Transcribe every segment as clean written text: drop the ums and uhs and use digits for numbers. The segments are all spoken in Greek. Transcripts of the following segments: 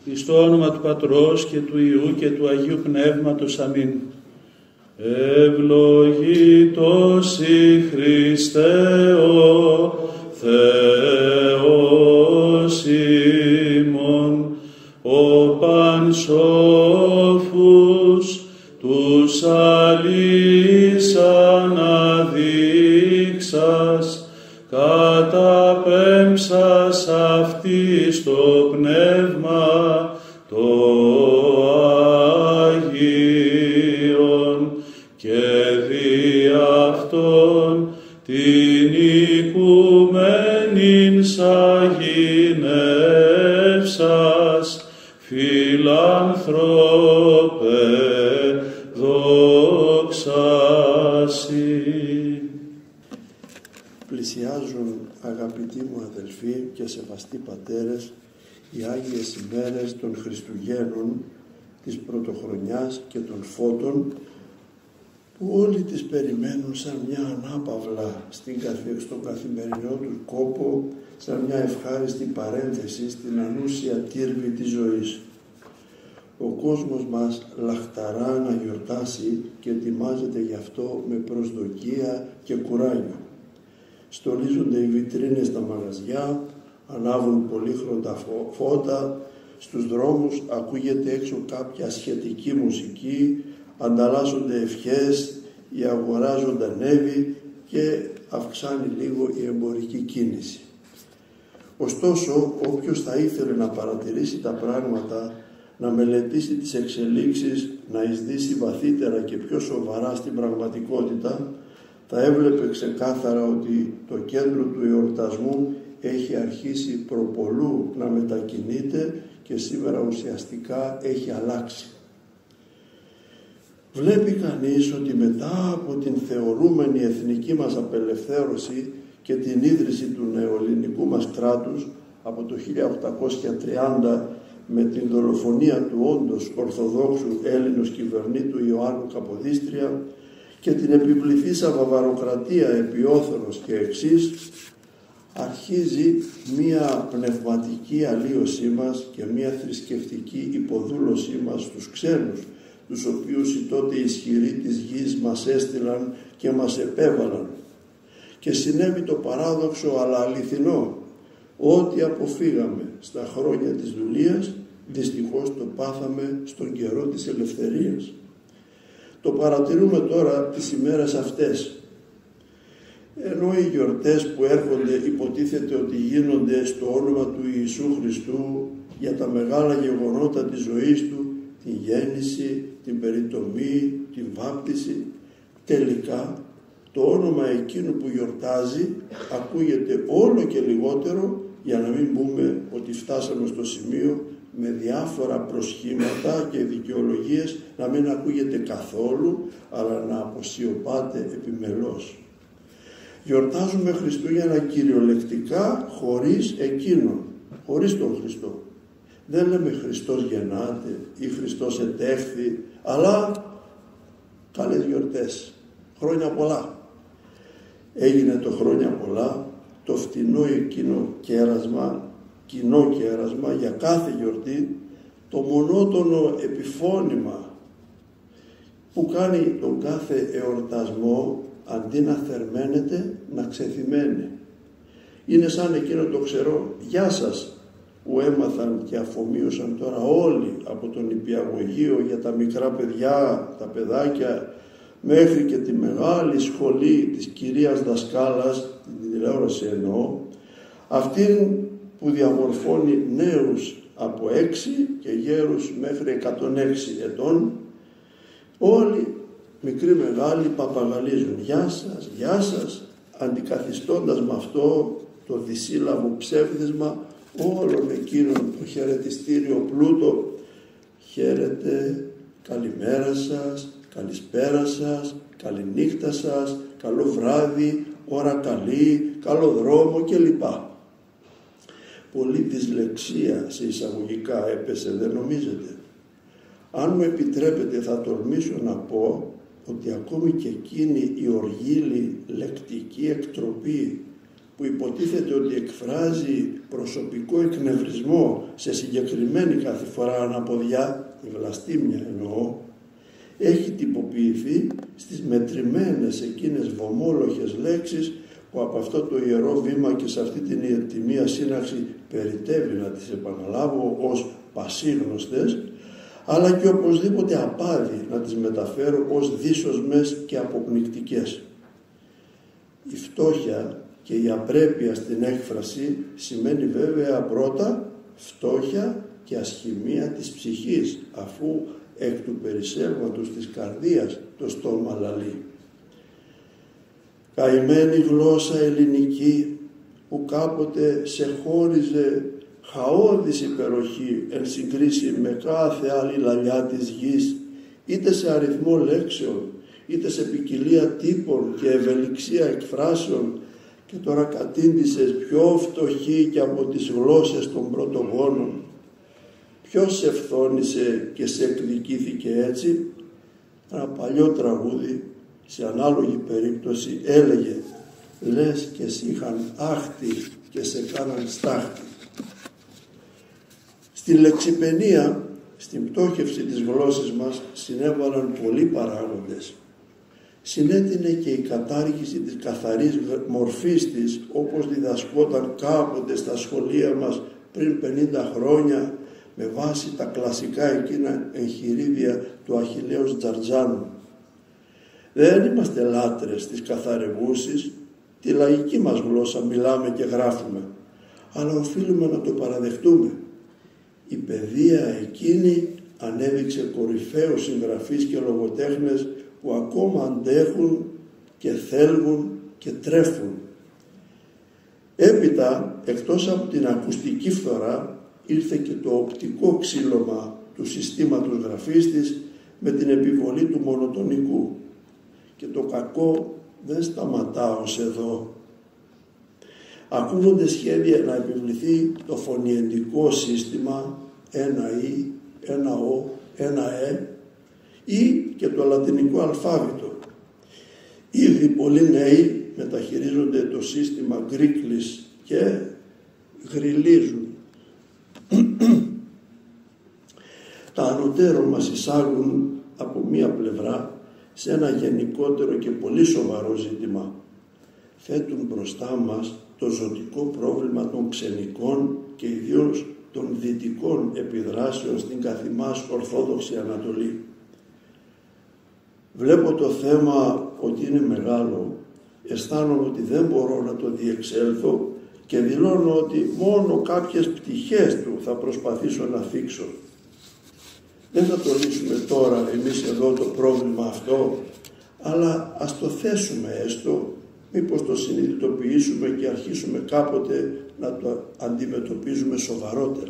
εις το όνομα του Πατρός και του Υιού και του Αγίου Πνεύματος. Αμήν. Ευλογήτως η Χριστέ ο Θεός ημών, ο πανσόφους τους αλείς αναδείξας, καταπέμψας αυτής το πνεύμα το Αγίον και δι' αυτόν την οικουμένην σαγηνεύσας, φιλάνθρωπε δόξασι. Πλησιάζουν, αγαπητοί μου αδελφοί και σεβαστοί πατέρες, οι Άγιες ημέρες των Χριστουγέννων, της Πρωτοχρονιάς και των Φώτων, που όλοι τις περιμένουν σαν μια ανάπαυλα στον καθημερινό του κόπο, σαν μια ευχάριστη παρένθεση στην ανούσια τύρβη της ζωής. Ο κόσμος μας λαχταρά να γιορτάσει και ετοιμάζεται γι' αυτό με προσδοκία και κουράγιο. Στολίζονται οι βιτρίνες στα μαγαζιά, ανάβουν πολύχρωτα φώτα, στους δρόμους ακούγεται έξω κάποια σχετική μουσική, ανταλλάσσονται ευχές, η αγορά ζωντανεύει και αυξάνει λίγο η εμπορική κίνηση. Ωστόσο, όποιος θα ήθελε να παρατηρήσει τα πράγματα, να μελετήσει τις εξελίξεις, να εισδύσει βαθύτερα και πιο σοβαρά στην πραγματικότητα, θα έβλεπε ξεκάθαρα ότι το κέντρο του εορτασμού έχει αρχίσει προπολού να μετακινείται και σήμερα ουσιαστικά έχει αλλάξει. Βλέπει κανείς ότι μετά από την θεωρούμενη εθνική μας απελευθέρωση και την ίδρυση του νεοελληνικού μας κράτους από το 1830 με την δολοφονία του όντως Ορθοδόξου Έλληνος κυβερνήτου Ιωάννου Καποδίστρια και την επιβληθήσα βαβαροκρατία επί Όθωνος και εξής, αρχίζει μία πνευματική αλλίωσή μας και μία θρησκευτική υποδούλωσή μας στους ξένους, τους οποίους οι τότε ισχυροί της γης μας έστειλαν και μας επέβαλαν. Και συνέβη το παράδοξο αλλά αληθινό, ό,τι αποφύγαμε στα χρόνια της δουλείας, δυστυχώς το πάθαμε στον καιρό της ελευθερίας. Το παρατηρούμε τώρα τις ημέρες αυτές. Ενώ οι γιορτές που έρχονται υποτίθεται ότι γίνονται στο όνομα του Ιησού Χριστού για τα μεγάλα γεγονότα της ζωής Του, την γέννηση, την περιτομή, την βάπτιση, τελικά το όνομα εκείνου που γιορτάζει ακούγεται όλο και λιγότερο, για να μην πούμε ότι φτάσαμε στο σημείο με διάφορα προσχήματα και δικαιολογίες να μην ακούγεται καθόλου, αλλά να αποσιωπάται επιμελώς. Γιορτάζουμε Χριστούγεννα κυριολεκτικά χωρίς Εκείνον, χωρίς τον Χριστό. Δεν λέμε Χριστός γεννάται ή Χριστός ετεύθη, αλλά καλές γιορτές, χρόνια πολλά. Έγινε το χρόνια πολλά, το φτηνό εκείνο κέρασμα, κοινό κέρασμα για κάθε γιορτή, το μονότονο επιφώνημα που κάνει τον κάθε εορτασμό, αντί να θερμαίνεται, να ξεθυμένει. Είναι σαν εκείνο το ξερό «Γεια σας» που έμαθαν και αφομοίωσαν τώρα όλοι από τον Νηπιαγωγείο για τα μικρά παιδιά, τα παιδάκια, μέχρι και τη μεγάλη σχολή της κυρίας δασκάλας, την τηλεόραση εννοώ, αυτήν που διαμορφώνει νέους από 6 και γέρους μέχρι 106 ετών, όλοι μικροί μεγάλοι παπαγαλίζουν «Γεια σας», αντικαθιστώντας με αυτό το δυσύλλαβο ψεύδισμα όλων εκείνων το χαιρετιστήριο πλούτο. Χαίρετε, καλημέρα σας, καλησπέρα σας, καληνύχτα σας, καλό βράδυ, ώρα καλή, καλό δρόμο κλπ. Πολύ δυσλεξία σε εισαγωγικά έπεσε, δεν νομίζετε? Αν μου επιτρέπετε θα τολμήσω να πω ότι ακόμη και εκείνη η οργίλη λεκτική εκτροπή που υποτίθεται ότι εκφράζει προσωπικό εκνευρισμό σε συγκεκριμένη κάθε φορά αναποδιά, τη βλαστήμια εννοώ, έχει τυποποιηθεί στις μετρημένες εκείνες βομόλοχες λέξεις που από αυτό το ιερό βήμα και σε αυτή την ιερτιμία σύναξη περιτεύει να τις επαναλάβω ως πασίγνωστες, αλλά και οπωσδήποτε απάδει να τις μεταφέρω ως δύσοσμες και αποπνικτικές. Η φτώχεια και η απρέπεια στην έκφραση σημαίνει βέβαια πρώτα φτώχεια και ασχημία της ψυχής, αφού εκ του περισσεύματος της καρδίας το στόμα λαλεί. Καημένη γλώσσα ελληνική που κάποτε σε χώριζε χαόδης υπεροχή εν συγκρίση με κάθε άλλη λαλιά της γης, είτε σε αριθμό λέξεων, είτε σε ποικιλία τύπων και ευελιξία εκφράσεων, και τώρα κατήντησες πιο φτωχή και από τις γλώσσες των πρωτογόνων. Ποιος σε φθόνησε και σε εκδικήθηκε έτσι? Ένα παλιό τραγούδι σε ανάλογη περίπτωση έλεγε «Λες και σ' είχαν άχτη και σε κάναν στάχτη». Στη λεξιπαινία, στην πτώχευση της γλώσσης μας συνέβαλαν πολλοί παράγοντες. Συνέτεινε και η κατάργηση της καθαρής μορφής της, όπως διδασκόταν κάποτε στα σχολεία μας πριν 50 χρόνια με βάση τα κλασικά εκείνα εγχειρίδια του Αχιλλέως Τζαρτζάνου. Δεν είμαστε λάτρες της καθαρευούσης, τη λαϊκή μας γλώσσα μιλάμε και γράφουμε, αλλά οφείλουμε να το παραδεχτούμε. Η παιδεία εκείνη ανέδειξε κορυφαίους συγγραφείς και λογοτέχνες που ακόμα αντέχουν και θέλουν και τρέφουν. Έπειτα, εκτός από την ακουστική φθορά, ήρθε και το οπτικό ξύλωμα του συστήματος γραφής της με την επιβολή του μονοτονικού. Και το κακό δεν σταματά ως εδώ. Ακούγονται σχέδια να επιβληθεί το φωνιεντικό σύστημα, ένα «η», ένα «ο», ένα «ε» ή και το λατινικό αλφάβητο. Ήδη πολλοί νέοι μεταχειρίζονται το σύστημα γκρίκλης και γριλίζουν. Τα ανωτέρω μας εισάγουν από μία πλευρά σε ένα γενικότερο και πολύ σοβαρό ζήτημα. Θέτουν μπροστά μας το ζωτικό πρόβλημα των ξενικών και ιδίως των δυτικών επιδράσεων στην καθημάς Ορθόδοξη Ανατολή. Βλέπω το θέμα ότι είναι μεγάλο, αισθάνομαι ότι δεν μπορώ να το διεξέλθω και δηλώνω ότι μόνο κάποιες πτυχές του θα προσπαθήσω να θίξω. Δεν θα το λύσουμε τώρα εμείς εδώ το πρόβλημα αυτό, αλλά ας το θέσουμε έστω, μήπως το συνειδητοποιήσουμε και αρχίσουμε κάποτε να το αντιμετωπίζουμε σοβαρότερα.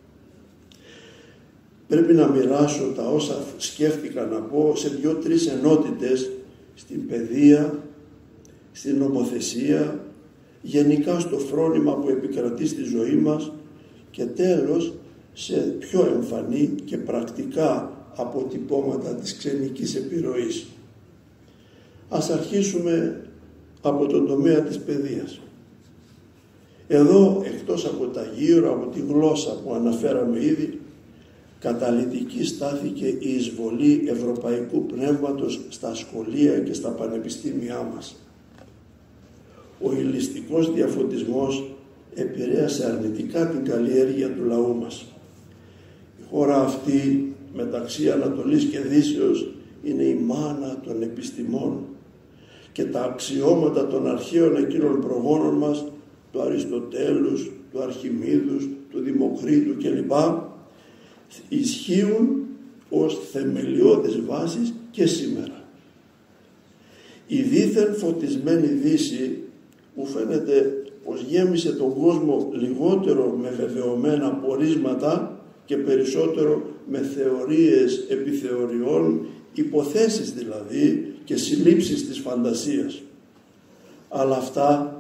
Πρέπει να μοιράσω τα όσα σκέφτηκα να πω σε 2-3 ενότητες, στην παιδεία, στην νομοθεσία, γενικά στο φρόνημα που επικρατεί στη ζωή μας και τέλος σε πιο εμφανή και πρακτικά αποτυπώματα της ξενικής επιρροής. Ας αρχίσουμε από τον τομέα της παιδείας. Εδώ, εκτός από τα γύρω, από τη γλώσσα που αναφέραμε ήδη, καταλυτική στάθηκε η εισβολή ευρωπαϊκού πνεύματος στα σχολεία και στα πανεπιστήμια μας. Ο υλιστικός διαφωτισμός επηρέασε αρνητικά την καλλιέργεια του λαού μας. Η χώρα αυτή, μεταξύ Ανατολής και Δύσεως, είναι η μάνα των επιστημών και τα αξιώματα των αρχαίων εκείνων προγόνων μας, του Αριστοτέλους, του Αρχιμίδους, του Δημοκρίτου κλπ. Ισχύουν ως θεμελιώδεις βάσεις και σήμερα. Η δίθεν φωτισμένη Δύση που φαίνεται πως γέμισε τον κόσμο λιγότερο με βεβαιωμένα πορίσματα και περισσότερο με θεωρίες επιθεωριών, υποθέσεις δηλαδή και συλλήψεις της φαντασίας. Αλλά αυτά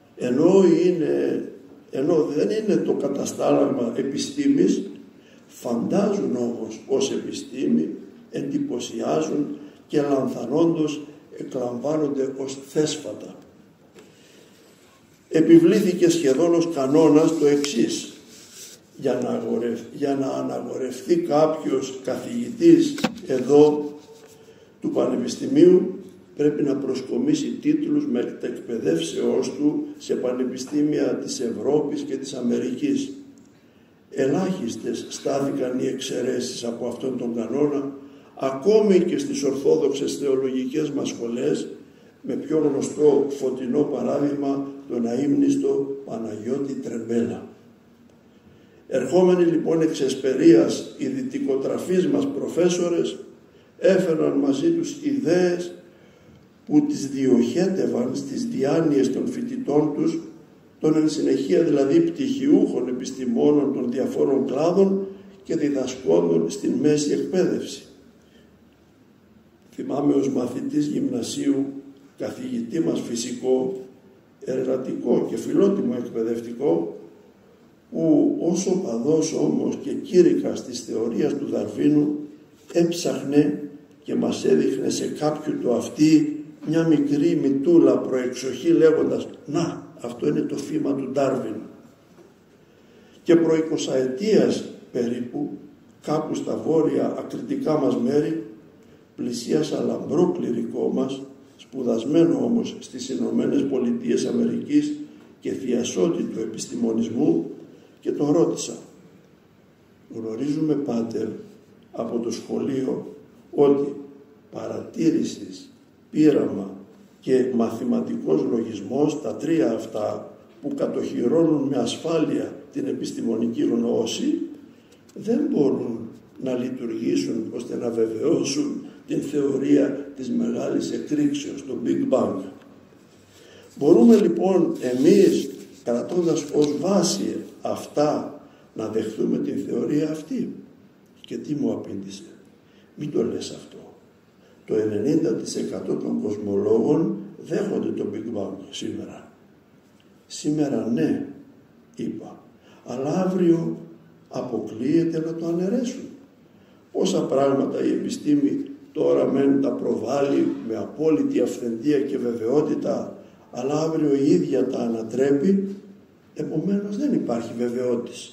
ενώ δεν είναι το καταστάλαγμα επιστήμης, φαντάζουν όμως ως επιστήμη, εντυπωσιάζουν και λανθανόντως εκλαμβάνονται ως θέσφατα. επιβλήθηκε σχεδόν ως κανόνας το εξής: για να αναγορευτεί κάποιος καθηγητής εδώ του Πανεπιστημίου πρέπει να προσκομίσει τίτλους μετεκπαιδεύσεώς του σε πανεπιστήμια της Ευρώπης και της Αμερικής. Ελάχιστες στάθηκαν οι εξαιρέσεις από αυτόν τον κανόνα, ακόμη και στις ορθόδοξες θεολογικές μας σχολές, με πιο γνωστό φωτεινό παράδειγμα τον αείμνηστο Παναγιώτη Τρεμπέλα. Ερχόμενοι λοιπόν εξ εσπερίας οι δυτικοτραφείς μας προφέσορες έφεραν μαζί τους ιδέες που τις διοχέτευαν στις διάνοιες των φοιτητών τους, των εν συνεχεία δηλαδή πτυχιούχων επιστημόνων των διαφόρων κλάδων και διδασκόντων στην μέση εκπαίδευση. Θυμάμαι ως μαθητής γυμνασίου καθηγητή μας φυσικό, εργατικό και φιλότιμο εκπαιδευτικό, που ως οπαδός όμως και κήρυκας της θεωρίας του Δαρβίνου έψαχνε και μας έδειχνε σε κάποιου το αυτί μια μικρή μητούλα προεξοχή λέγοντας «Να, αυτό είναι το φήμα του Ντάρβιν». Και προ 20 ετίας περίπου, κάπου στα βόρεια ακριτικά μας μέρη, πλησίασα λαμπρό κληρικό μας, σπουδασμένο όμως στις Ηνωμένες Πολιτείες Αμερικής και θειασότη του επιστημονισμού, και τον ρώτησα: «Γνωρίζουμε, πάτερ, από το σχολείο ότι παρατήρησης, πείραμα και μαθηματικός λογισμός, τα τρία αυτά που κατοχυρώνουν με ασφάλεια την επιστημονική γνώση, δεν μπορούν να λειτουργήσουν ώστε να βεβαιώσουν την θεωρία της μεγάλης εκρήξεως, το Big Bang. Μπορούμε λοιπόν εμείς, κρατώντας ως βάση αυτά, να δεχθούμε την θεωρία αυτή?» Και τι μου απήντησε: «Μην το λες αυτό. Το 90% των κοσμολόγων δέχονται το Big Bang σήμερα». «Σήμερα ναι», είπα, «αλλά αύριο αποκλείεται να το αναιρέσουν. Πόσα πράγματα η επιστήμη τώρα μεν τα προβάλλει με απόλυτη αυθεντία και βεβαιότητα, αλλά αύριο η ίδια τα ανατρέπει, επομένως δεν υπάρχει βεβαιότης».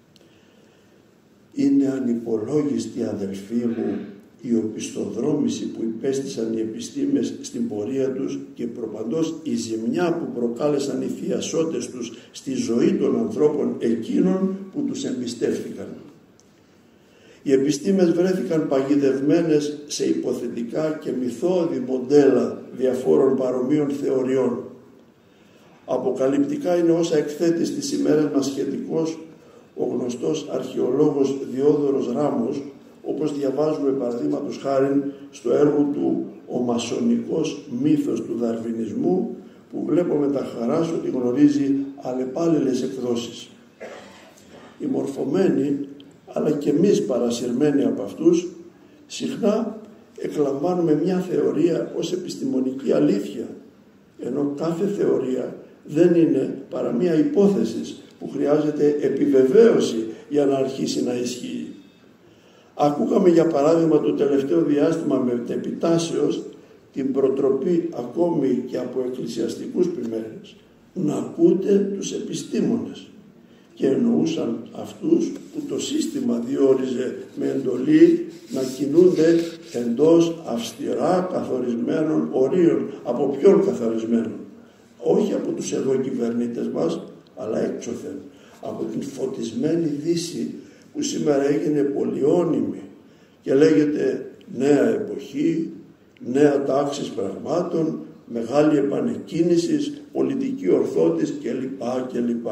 Είναι ανυπολόγιστη, αδελφοί μου, η οπισθοδρόμηση που υπέστησαν οι επιστήμες στην πορεία τους και προπαντός η ζημιά που προκάλεσαν οι θειασότες τους στη ζωή των ανθρώπων εκείνων που τους εμπιστεύθηκαν. Οι επιστήμες βρέθηκαν παγιδευμένες σε υποθετικά και μυθώδη μοντέλα διαφόρων παρομοίων θεωριών. Αποκαλυπτικά είναι όσα εκθέτει στις ημέρες μας σχετικώς ο γνωστός αρχαιολόγος Διόδωρος Ράμος, όπως διαβάζουμε παραδείγματος χάριν στο έργο του «Ο μασονικός μύθος του δαρβινισμού», που βλέπω με τα χαράς ότι γνωρίζει αλλεπάλληλες εκδόσεις. Οι μορφωμένοι, αλλά και εμείς παρασυρμένοι από αυτούς, συχνά εκλαμβάνουμε μια θεωρία ως επιστημονική αλήθεια, ενώ κάθε θεωρία δεν είναι παρά μια υπόθεση που χρειάζεται επιβεβαίωση για να αρχίσει να ισχύει. Ακούγαμε για παράδειγμα το τελευταίο διάστημα με επιτάσεως την προτροπή ακόμη και από εκκλησιαστικούς πειμένες να ακούτε τους επιστήμονες, και εννοούσαν αυτούς που το σύστημα διόριζε με εντολή να κινούνται εντός αυστηρά καθορισμένων ορίων. Από ποιον καθορισμένων? Όχι από τους εδώ κυβερνήτες μας, αλλά έξωθεν, από την φωτισμένη Δύση που σήμερα έγινε πολυώνυμη και λέγεται νέα εποχή, νέα τάξης πραγμάτων, μεγάλη επανεκκίνηση, πολιτική ορθότης κλπ.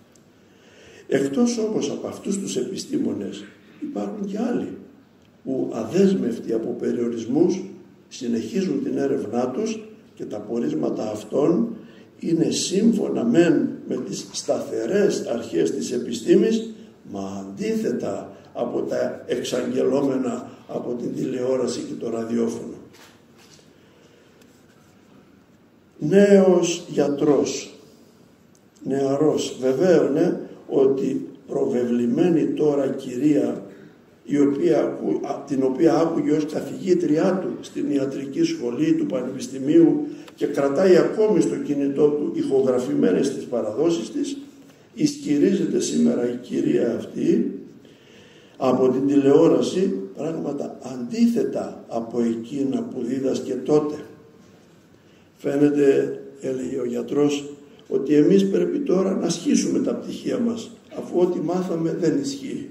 Εκτός όμως από αυτούς τους επιστήμονες υπάρχουν και άλλοι που αδέσμευτοι από περιορισμούς συνεχίζουν την έρευνά τους και τα πορίσματα αυτών είναι σύμφωνα μεν με τις σταθερές αρχές της επιστήμης, μα αντίθετα από τα εξαγγελόμενα από την τηλεόραση και το ραδιόφωνο. Νέος γιατρός, νεαρός, βεβαίω ναι, ότι προβεβλημένη τώρα κυρία την οποία άκουγε ως καθηγήτριά του στην ιατρική σχολή του Πανεπιστημίου και κρατάει ακόμη στο κινητό του ηχογραφημένες τις παραδόσεις της, ισχυρίζεται σήμερα η κυρία αυτή από την τηλεόραση πράγματα αντίθετα από εκείνα που δίδασκε τότε. Φαίνεται, έλεγε ο γιατρός, ότι εμείς πρέπει τώρα να σχίσουμε τα πτυχία μας, αφού ό,τι μάθαμε δεν ισχύει.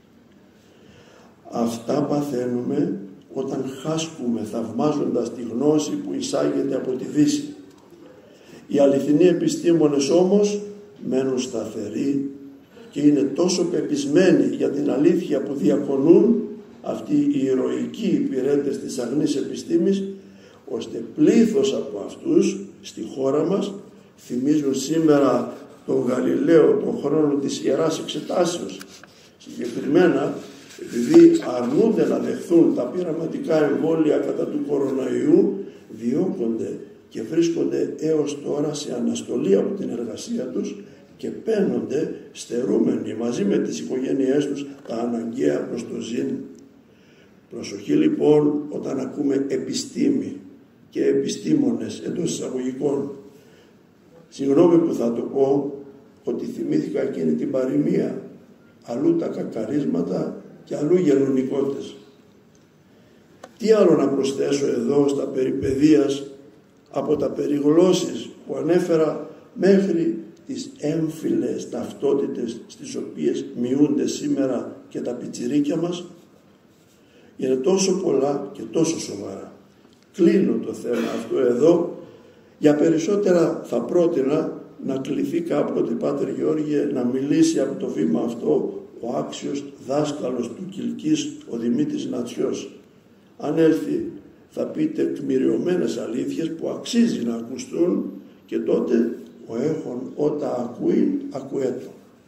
Αυτά παθαίνουμε όταν χάσκουμε θαυμάζοντας τη γνώση που εισάγεται από τη Δύση. Οι αληθινοί επιστήμονες όμως μένουν σταθεροί και είναι τόσο πεπισμένοι για την αλήθεια που διακονούν, αυτοί οι ηρωικοί υπηρέτες της αγνής επιστήμης, ώστε πλήθος από αυτούς στη χώρα μας θυμίζουν σήμερα τον Γαλιλαίο, τον χρόνο της Ιεράς Εξετάσεως. Συγκεκριμένα, επειδή αρνούνται να δεχθούν τα πειραματικά εμβόλια κατά του κοροναϊού, διώκονται και βρίσκονται έως τώρα σε αναστολή από την εργασία τους και παίνονται στερούμενοι μαζί με τις οικογένειές τους τα αναγκαία προς το ζήν. Προσοχή λοιπόν όταν ακούμε επιστήμη και επιστήμονες εντός εισαγωγικών. Συγγνώμη που θα το πω, ότι θυμήθηκα εκείνη την παροιμία, αλλού τα κακαρίσματα και αλλού γενονικότες. Τι άλλο να προσθέσω εδώ στα περί παιδείας από τα περί γλώσσης που ανέφερα μέχρι τις έμφυλες ταυτότητες στις οποίες μειούνται σήμερα και τα πιτσιρίκια μας. Είναι τόσο πολλά και τόσο σοβαρά. Κλείνω το θέμα αυτό εδώ. Για περισσότερα θα πρότεινα να κληθεί κάποτε, Πάτερ Γεώργιε, να μιλήσει από το βήμα αυτό ο άξιος δάσκαλος του Κιλκής, ο Δημήτρης Νατσιός. Αν έλθει θα πει τεκμηριωμένες αλήθειες που αξίζει να ακουστούν και τότε ο έχων ότα ακούει, ακουέτο.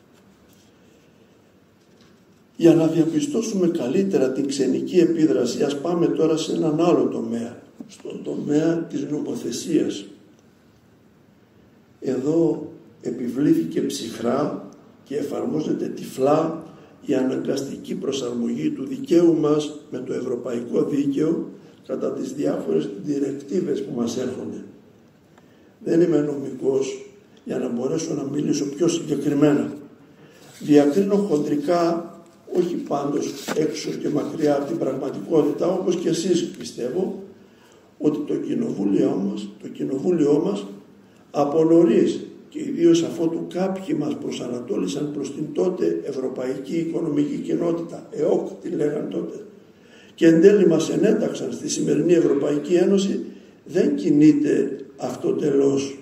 Για να διαπιστώσουμε καλύτερα την ξενική επίδραση, ας πάμε τώρα σε έναν άλλο τομέα, στον τομέα της νομοθεσίας. Εδώ επιβλήθηκε ψυχρά και εφαρμόζεται τυφλά η αναγκαστική προσαρμογή του δικαίου μας με το ευρωπαϊκό δίκαιο κατά τις διάφορες διρεκτίβες που μας έρχονται. Δεν είμαι νομικός για να μπορέσω να μιλήσω πιο συγκεκριμένα. Διακρίνω χοντρικά, όχι πάντως έξω και μακριά από την πραγματικότητα, όπως και εσείς πιστεύω, ότι το κοινοβούλιο μας από νωρίς και ιδίως αφότου κάποιοι μας προσανατόλισαν προς την τότε Ευρωπαϊκή Οικονομική Κοινότητα, ΕΟΚ τη λέγαν τότε, και εν τέλει μας ενέταξαν στη σημερινή Ευρωπαϊκή Ένωση, δεν κινείται αυτοτελώς.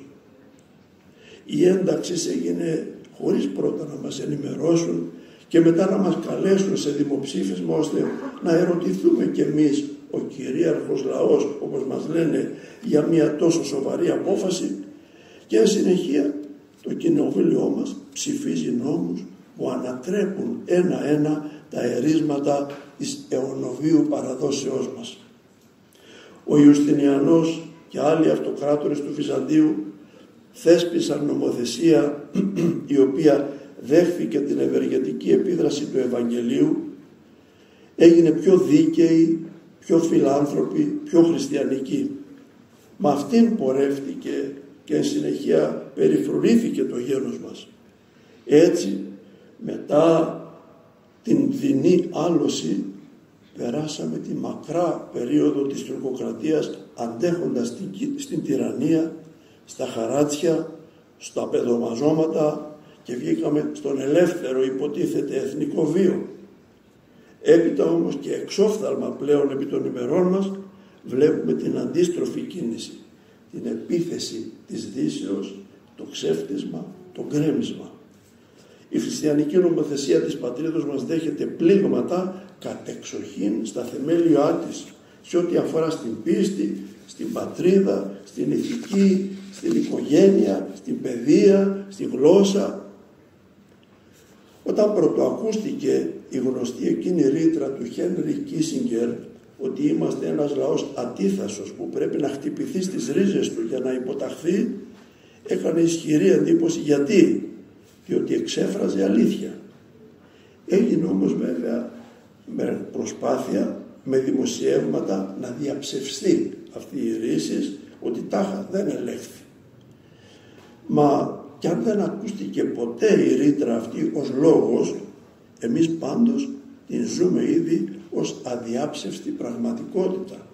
Η ένταξη έγινε χωρίς πρώτα να μας ενημερώσουν και μετά να μας καλέσουν σε δημοψήφισμα ώστε να ερωτηθούμε κι εμείς, ο κυρίαρχος λαός όπως μας λένε, για μια τόσο σοβαρή απόφαση, και εν συνεχεία το κοινοβούλιο μας ψηφίζει νόμους που ανατρέπουν ένα-ένα τα ερίσματα της αιωνοβίου παραδόσεώς μας. Ο Ιουστινιανός και άλλοι αυτοκράτορες του Βυζαντίου θέσπισαν νομοθεσία η οποία δέχθηκε την ευεργετική επίδραση του Ευαγγελίου, έγινε πιο δίκαιη, πιο φιλάνθρωπη, πιο χριστιανική. Με αυτήν πορεύτηκε και εν συνεχεία περιφρουρήθηκε το γένος μας. Έτσι, μετά την δεινή άλωση, περάσαμε τη μακρά περίοδο της τουρκοκρατίας αντέχοντας στην τυραννία, στα χαράτσια, στα παιδομαζώματα και βγήκαμε στον ελεύθερο υποτίθεται εθνικό βίο. Έπειτα όμως και εξόφθαλμα πλέον επί των ημερών μας βλέπουμε την αντίστροφη κίνηση, την επίθεση της Δύσεως, το ξέφτισμα, το γκρέμισμα. Η χριστιανική νομοθεσία της πατρίδος μας δέχεται πλήγματα κατεξοχήν στα θεμέλια της σε ό,τι αφορά στην πίστη, στην πατρίδα, στην ηθική, στην οικογένεια, στην παιδεία, στη γλώσσα. Όταν πρωτοακούστηκε η γνωστή εκείνη ρήτρα του Χένρι Κίσιγκερ ότι είμαστε ένας λαός ατίθασος που πρέπει να χτυπηθεί στις ρίζες του για να υποταχθεί, έκανε ισχυρή εντύπωση. Γιατί? Διότι εξέφραζε αλήθεια. Έγινε όμως βέβαια με προσπάθεια, με δημοσιεύματα να διαψευστεί αυτή η ρίση ότι τάχα δεν ελέγχθη. Μα κι αν δεν ακούστηκε ποτέ η ρήτρα αυτή ως λόγος, εμείς πάντως την ζούμε ήδη ως αδιάψευστη πραγματικότητα.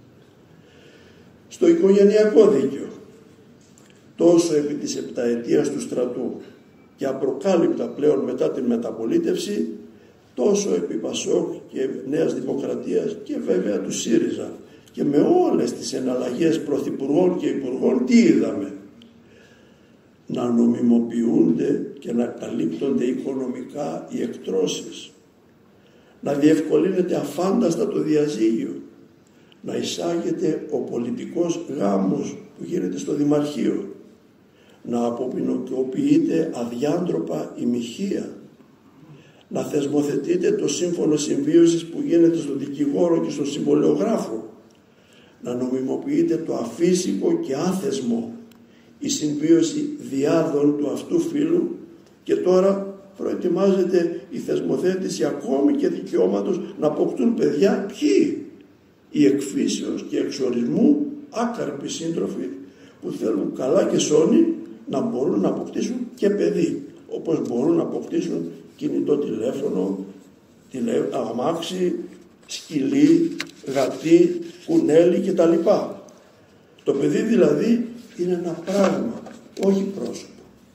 Στο οικογενειακό δίκαιο, τόσο επί της επταετίας του στρατού και απροκάλυπτα πλέον μετά την μεταπολίτευση, τόσο επί Πασόκ και Νέας Δημοκρατίας και βέβαια του ΣΥΡΙΖΑ, και με όλες τις εναλλαγές πρωθυπουργών και υπουργών, τι είδαμε? Να νομιμοποιούνται και να καλύπτονται οικονομικά οι εκτρώσεις, να διευκολύνεται αφάνταστα το διαζύγιο, να εισάγεται ο πολιτικός γάμος που γίνεται στο Δημαρχείο, να αποποινικοποιείται αδιάντροπα η μοιχεία, να θεσμοθετείται το σύμφωνο συμβίωσης που γίνεται στον δικηγόρο και στον συμβολιογράφο, να νομιμοποιείται το αφύσικο και άθεσμο, η συμβίωση διάδων του αυτού φύλου, και τώρα προετοιμάζεται η θεσμοθέτηση ακόμη και δικαιώματος να αποκτούν παιδιά ποιοι? Οι εκφύσεως και εξορισμού άκαρποι σύντροφοι που θέλουν καλά και σώνη να μπορούν να αποκτήσουν και παιδί, όπως μπορούν να αποκτήσουν κινητό τηλέφωνο, αμάξι, σκυλί, γατί, κουνέλι κτλ. Το παιδί δηλαδή είναι ένα πράγμα, όχι πρόσωπο.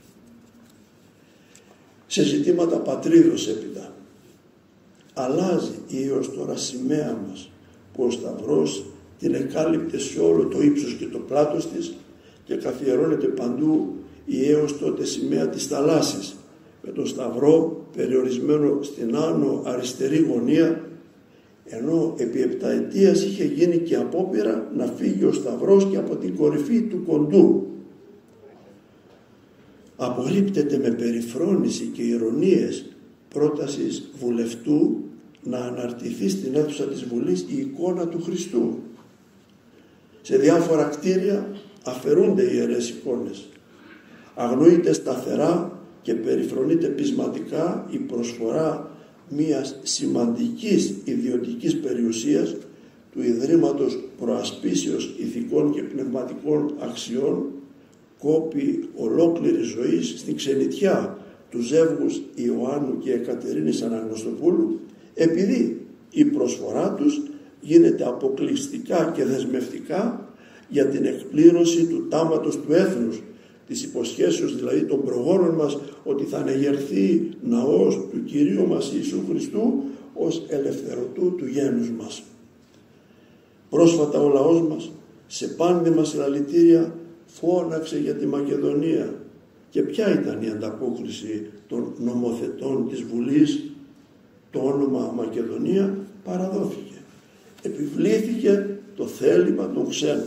Σε ζητήματα πατρίδος έπειτα αλλάζει η έως τώρα σημαία μας, που ο Σταυρός την εκάλυπτε σε όλο το ύψος και το πλάτος της και καθιερώνεται παντού η έως τότε σημαία της θαλάσσης, με τον Σταυρό περιορισμένο στην άνω αριστερή γωνία, ενώ επί επταετίας είχε γίνει και απόπειρα να φύγει ο Σταυρός και από την κορυφή του κοντού. Απορρίπτεται με περιφρόνηση και ηρωνίες πρότασης βουλευτού να αναρτηθεί στην αίθουσα της Βουλής η εικόνα του Χριστού. Σε διάφορα κτίρια αφαιρούνται οι ιερές εικόνες. Αγνοείται σταθερά και περιφρονείται πεισματικά η προσφορά μιας σημαντικής ιδιωτικής περιουσίας του Ιδρύματος Προασπίσεως Ηθικών και Πνευματικών Αξιών, κόπη ολόκληρης ζωής στην ξενιτιά του ζεύγους Ιωάννου και Εκατερίνης Αναγνωστοπούλου, επειδή η προσφορά τους γίνεται αποκλειστικά και δεσμευτικά για την εκπλήρωση του τάματος του έθνους, της υποσχέσεως δηλαδή των προγόνων μας ότι θα ανεγερθεί ναός του Κυρίου μας Ιησού Χριστού ως ελευθερωτού του γένους μας. Πρόσφατα ο λαός μας σε πάνδημα συλλαλητήρια φώναξε για τη Μακεδονία. Και ποια ήταν η ανταπόκριση των νομοθετών της Βουλής? Το όνομα Μακεδονία παραδόθηκε. Επιβλήθηκε το θέλημα των ξένων.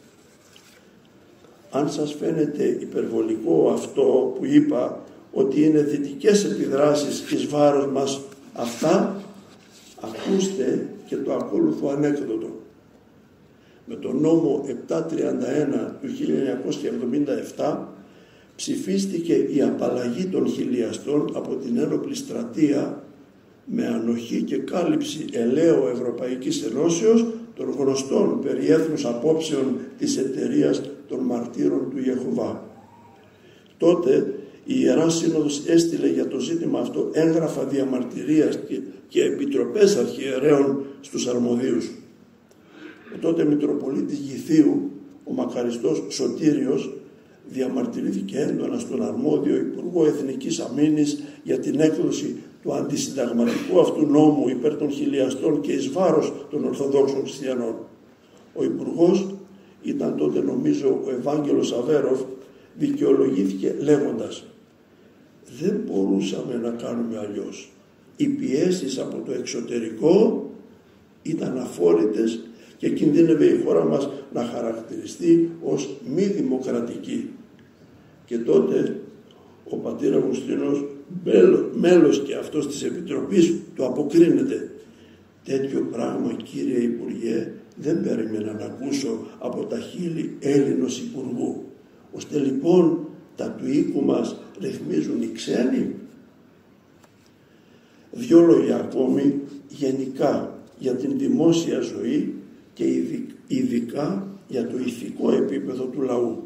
Αν σας φαίνεται υπερβολικό αυτό που είπα, ότι είναι θετικές επιδράσεις εις βάρος μας αυτά, ακούστε και το ακόλουθο ανέκδοτο. Με τον νόμο 731 του 1977 ψηφίστηκε η απαλλαγή των χιλιαστών από την ένοπλη στρατεία με ανοχή και κάλυψη ελαίου Ευρωπαϊκής Ενώσεως των γνωστών περί έθνους απόψεων της εταιρείας των μαρτύρων του Ιεχωβά. Τότε η Ιερά Σύνοδος έστειλε για το ζήτημα αυτό έγγραφα διαμαρτυρίας και επιτροπές αρχιερέων στους αρμοδίους. Ο τότε Μητροπολίτης Γηθίου, ο μακαριστός Σωτήριος, διαμαρτυρήθηκε έντονα στον αρμόδιο Υπουργό Εθνικής Αμήνης για την έκδοση του αντισυνταγματικού αυτού νόμου υπέρ των χιλιαστών και εις βάρος των Ορθοδόξων Χριστιανών. Ο Υπουργός ήταν τότε νομίζω ο Ευάγγελος Αβέροφ, δικαιολογήθηκε λέγοντας: δεν μπορούσαμε να κάνουμε αλλιώς. Οι πιέσεις από το εξωτερικό ήταν αφόρητες και κινδύνευε η χώρα μας να χαρακτηριστεί ως μη δημοκρατική. Και τότε ο πατήρ Αυγουστίνος, μέλος και αυτός της Επιτροπής, το αποκρίνεται. Τέτοιο πράγμα, κύριε Υπουργέ, δεν περίμενα να ακούσω από τα χείλη Έλληνος Υπουργού. Ώστε λοιπόν τα του οίκου μας ρυθμίζουν οι ξένοι. Δυο λόγια ακόμη γενικά για την δημόσια ζωή και ειδικά για το ηθικό επίπεδο του λαού.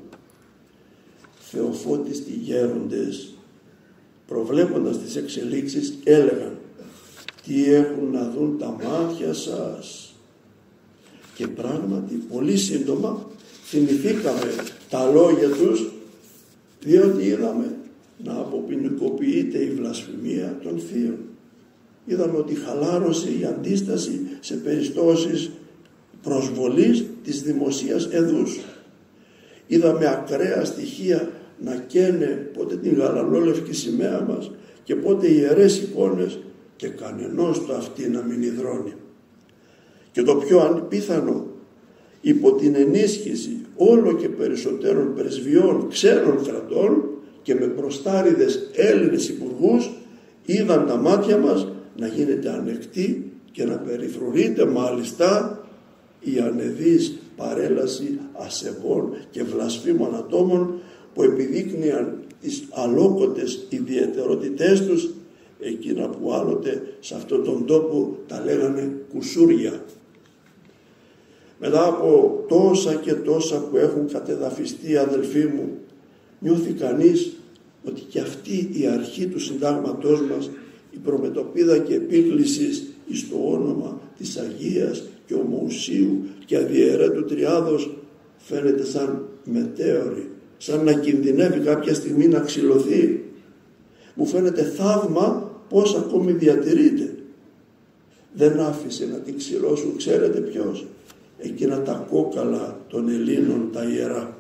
Θεοφώτιστοι γέροντες, προβλέποντας τις εξελίξεις, έλεγαν «Τι έχουν να δουν τα μάτια σας?» Και πράγματι πολύ σύντομα θυμηθήκαμε τα λόγια τους, διότι είδαμε να αποποινικοποιείται η βλασφημία των θείων. Είδαμε ότι χαλάρωσε η αντίσταση σε περιπτώσεις προσβολής της δημοσίας εδούς. Είδαμε ακραία στοιχεία να καίνε πότε την γαλανόλευκη σημαία μας και πότε ιερές εικόνες και κανενός το αυτί να μην υδρώνει. Και το πιο ανπίθανο, υπό την ενίσχυση όλο και περισσότερων πρεσβειών ξένων κρατών και με προστάριδες Έλληνες υπουργούς, είδαν τα μάτια μας να γίνεται ανεκτή και να περιφρουρείται μάλιστα η ανεδής παρέλαση ασεβών και βλασφήμων ατόμων που επιδείκνυαν τις αλόκοτες ιδιαιτερότητές τους, εκείνα που άλλοτε σε αυτόν τον τόπο τα λέγανε κουσούρια. Μετά από τόσα και τόσα που έχουν κατεδαφιστεί, αδελφοί μου, νιώθει κανείς ότι και αυτή η αρχή του συντάγματός μας, η προμετωπίδα και επίκλησης εις το όνομα της Αγίας και Ομοουσίου και Αδιαιρέτου Τριάδος, φαίνεται σαν μετέωρη, σαν να κινδυνεύει κάποια στιγμή να ξυλωθεί. Μου φαίνεται θαύμα πως ακόμη διατηρείται. Δεν άφησε να την ξυλώσουν, ξέρετε ποιος? Εκείνα τα κόκαλα των Ελλήνων τα ιερά.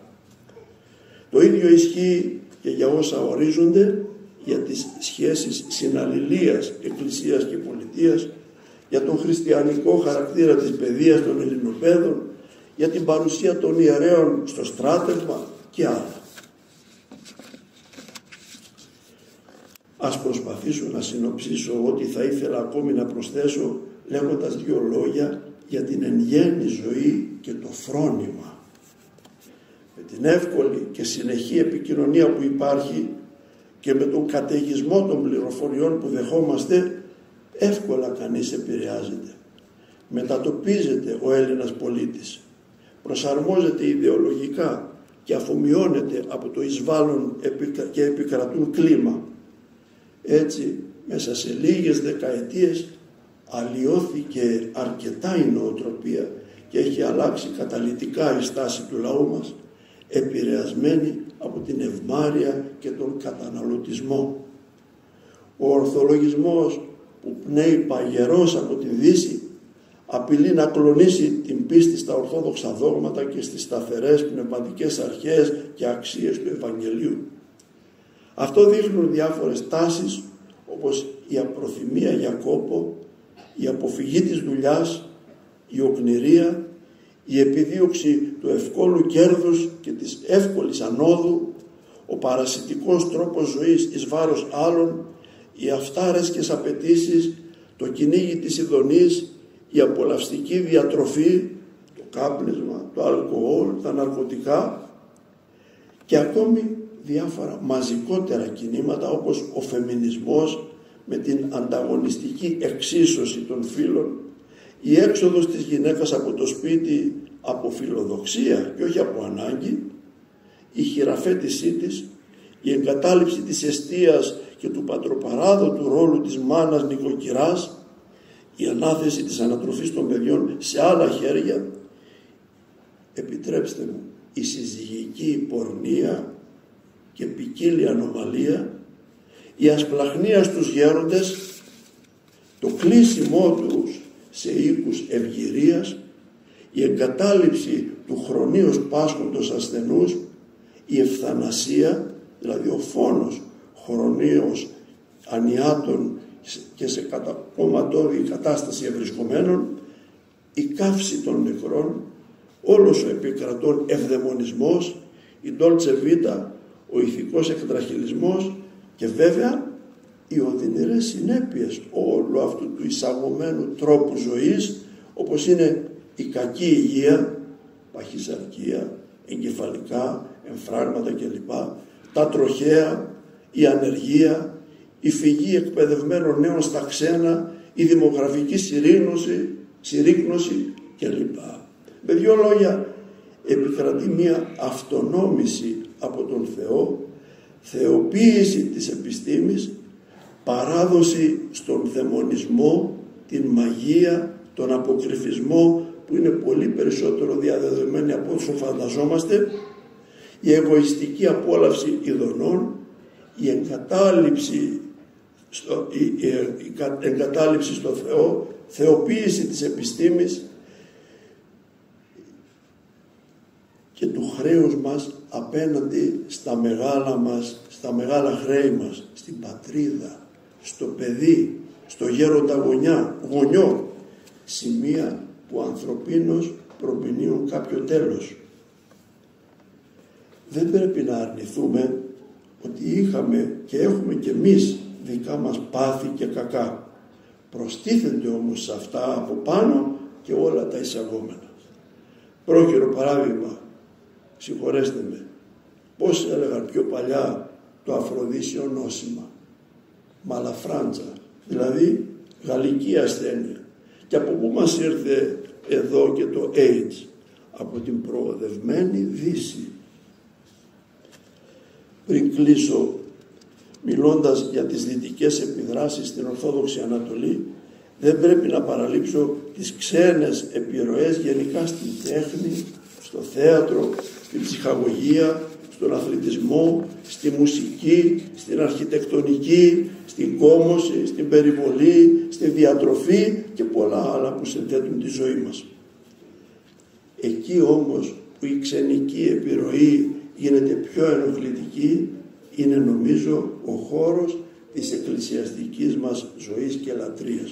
Το ίδιο ισχύει και για όσα ορίζονται για τις σχέσεις συναλληλίας εκκλησίας και πολιτείας, για τον χριστιανικό χαρακτήρα της παιδείας των Ελληνοπαίδων, για την παρουσία των ιερέων στο στράτευμα και άλλα. Ας προσπαθήσω να συνοψίσω ό,τι θα ήθελα ακόμη να προσθέσω, λέγοντας δύο λόγια για την εν γέννη ζωή και το φρόνημα. Με την εύκολη και συνεχή επικοινωνία που υπάρχει και με τον καταιγισμό των πληροφοριών που δεχόμαστε, εύκολα κανείς επηρεάζεται. Μετατοπίζεται ο Έλληνας πολίτης, προσαρμόζεται ιδεολογικά και αφομοιώνεται από το εισβάλλον και επικρατούν κλίμα. Έτσι, μέσα σε λίγες δεκαετίες αλλοιώθηκε αρκετά η νοοτροπία και έχει αλλάξει καταλυτικά η στάση του λαού μας, επηρεασμένη από την ευμάρεια και τον καταναλωτισμό. Ο ορθολογισμός που πνέει παγερός από τη Δύση απειλεί να κλονίσει την πίστη στα ορθόδοξα δόγματα και στις σταθερές πνευματικές αρχές και αξίες του Ευαγγελίου. Αυτό δείχνουν διάφορες τάσεις, όπως η απροθυμία για κόπο, η αποφυγή της δουλειάς, η οκνηρία, η επιδίωξη του ευκόλου κέρδους και της εύκολης ανόδου, ο παρασιτικός τρόπος ζωής εις βάρος άλλων, οι αυτάρεσκες απαιτήσεις, το κυνήγι της ειδονής, η απολαυστική διατροφή, το κάπνισμα, το αλκοόλ, τα ναρκωτικά και ακόμη διάφορα μαζικότερα κινήματα όπως ο φεμινισμός με την ανταγωνιστική εξίσωση των φύλων, η έξοδος της γυναίκας από το σπίτι από φιλοδοξία και όχι από ανάγκη, η χειραφέτησή της, η εγκατάλειψη της εστίας και του πατροπαράδοτου ρόλου της μάνας νοικοκυράς, η ανάθεση της ανατροφής των παιδιών σε άλλα χέρια, επιτρέψτε μου, η συζυγική πορνεία και ποικίλη ανομαλία, η ασπλαχνία στους γέροντες, το κλείσιμό τους σε οίκους ευγυρίας, η εγκατάλειψη του χρονίως πάσχοντος ασθενούς, η ευθανασία, δηλαδή ο φόνος χρονίως ανιάτων και σε κατακομματώδη κατάσταση ευρισκομένων, η καύση των νεκρών, όλος ο επικρατών ευδαιμονισμός, η ντόλτσε βίτα, ο ηθικός εκτραχυλισμός και βέβαια οι οδυνηρές συνέπειες όλου αυτού του εισαγωμένου τρόπου ζωής, όπως είναι η κακή υγεία, παχυσαρκία, εγκεφαλικά, εμφράγματα κλπ, τα τροχαία, η ανεργία, η φυγή εκπαιδευμένων νέων στα ξένα, η δημογραφική συρρίκνωση κλπ. Με δύο λόγια, επικρατεί μία αυτονόμηση από τον Θεό, θεοποίηση της επιστήμης, παράδοση στον δαιμονισμό, την μαγεία, τον αποκρυφισμό που είναι πολύ περισσότερο διαδεδομένη από όσο φανταζόμαστε, η εγωιστική απόλαυση ειδονών, η εγκατάλειψη στο Θεό, θεοποίηση της επιστήμης και του χρέους μας απέναντι στα μεγάλα χρέη μας, στην πατρίδα, στο παιδί, στο γέροντα γονιό, σημεία που ανθρωπίνως προμηνύουν κάποιο τέλος. Δεν πρέπει να αρνηθούμε ότι είχαμε και έχουμε και εμείς δικά μας πάθη και κακά. Προστίθενται όμως σε αυτά από πάνω και όλα τα εισαγόμενα. Πρόχειρο παράδειγμα, συγχωρέστε με, πώς έλεγαν πιο παλιά το αφροδίσιο νόσημα, μαλαφράντζα, δηλαδή γαλλική ασθένεια. Και από πού μας ήρθε εδώ και το AIDS? Από την προοδευμένη Δύση. Πριν κλείσω, μιλώντας για τις δυτικές επιδράσεις στην Ορθόδοξη Ανατολή, δεν πρέπει να παραλείψω τις ξένες επιρροές γενικά στην τέχνη, στο θέατρο, στην ψυχαγωγία, στον αθλητισμό, στη μουσική, στην αρχιτεκτονική, στην κόμωση, στην περιβολή, στη διατροφή και πολλά άλλα που συνθέτουν τη ζωή μας. Εκεί όμως που η ξενική επιρροή γίνεται πιο ενοχλητική είναι νομίζω ο χώρος της εκκλησιαστικής μας ζωής και λατρείας.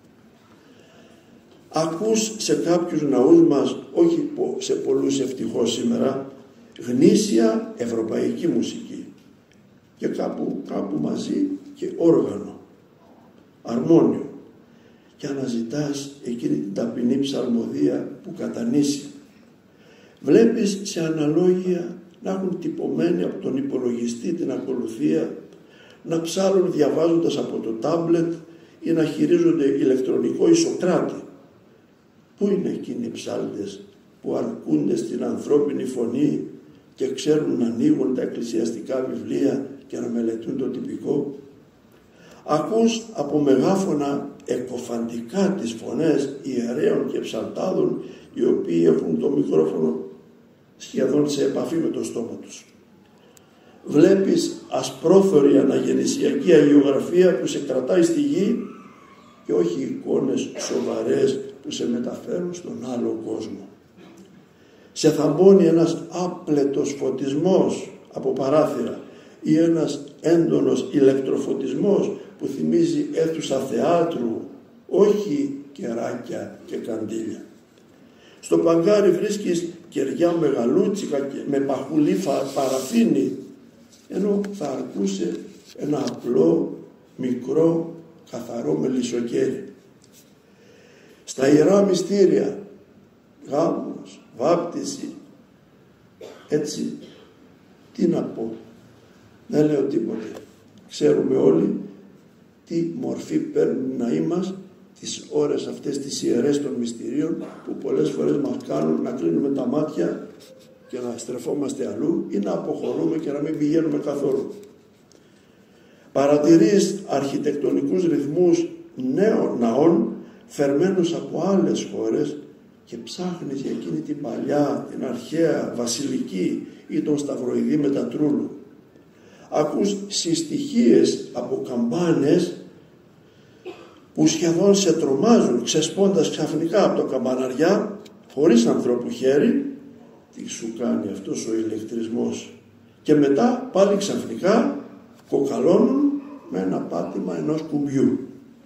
Ακούς σε κάποιους ναούς μας, όχι σε πολλούς ευτυχώς σήμερα, γνήσια ευρωπαϊκή μουσική και κάπου μαζί και όργανο, αρμόνιο, και αναζητάς εκείνη την ταπεινή ψαλμοδία που κατανήσει. Βλέπεις σε αναλόγια να έχουν τυπωμένη από τον υπολογιστή την ακολουθία, να ψάλουν διαβάζοντας από το τάμπλετ ή να χειρίζονται ηλεκτρονικό ισοκράτη. Πού είναι εκείνοι οι ψάλτες που αρκούνται στην ανθρώπινη φωνή και ξέρουν να ανοίγουν τα εκκλησιαστικά βιβλία και να μελετούν το τυπικό? Ακούς από μεγάφωνα εκοφαντικά τις φωνές ιερέων και ψαλτάδων, οι οποίοι έχουν το μικρόφωνο σχεδόν σε επαφή με το στόμα τους. Βλέπεις ασπρόθωρη αναγεννησιακή αγιογραφία που σε κρατάει στη γη και όχι εικόνες σοβαρές που σε μεταφέρουν στον άλλο κόσμο. Σε θαμπώνει ένας άπλετος φωτισμός από παράθυρα ή ένας έντονος ηλεκτροφωτισμός που θυμίζει αίθουσα θεάτρου, όχι κεράκια και καντήλια. Στο παγκάρι βρίσκεις κεριά μεγαλούτσικα και με παχουλή παραφίνη, ενώ θα αρκούσε ένα απλό, μικρό, καθαρό μελισσοκέρι. Στα ιερά μυστήρια, γάμος, βάπτιση, έτσι, τι να πω, δεν λέω τίποτε. Ξέρουμε όλοι τι μορφή παίρνουν οι ναοί μας τις ώρες αυτές τις ιερές των μυστηρίων, που πολλές φορές μας κάνουν να κλείνουμε τα μάτια και να στρεφόμαστε αλλού ή να αποχωρούμε και να μην πηγαίνουμε καθόλου. Παρατηρείς αρχιτεκτονικούς ρυθμούς νέων ναών φερμένους από άλλες χώρες και ψάχνεις για εκείνη την παλιά, την αρχαία βασιλική ή τον σταυροειδή Μετατρούλου. Ακούς συστοιχίες από καμπάνες που σχεδόν σε τρομάζουν, ξεσπώντας ξαφνικά από το καμπαναριά, χωρίς ανθρώπου χέρι. Τι σου κάνει αυτός ο ηλεκτρισμός? Και μετά πάλι ξαφνικά κοκαλώνουν με ένα πάτημα ενός κουμπιού.